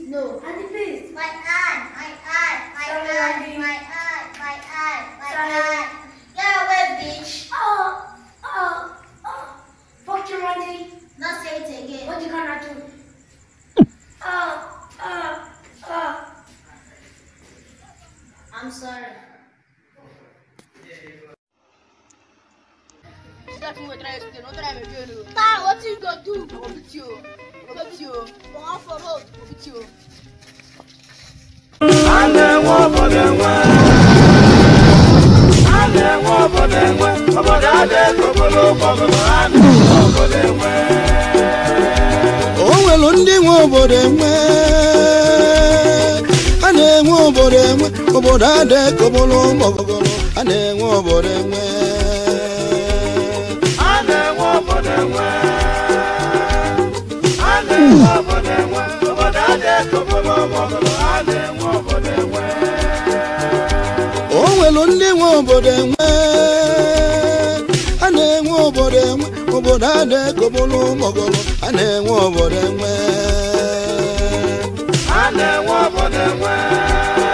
No. And the face? My eye. Get away, bitch. Fuck you, Randy. Not say it again. What you gonna do? I'm sorry. What you gonna do? I'll beat you. I'll for road. I'll beat you. I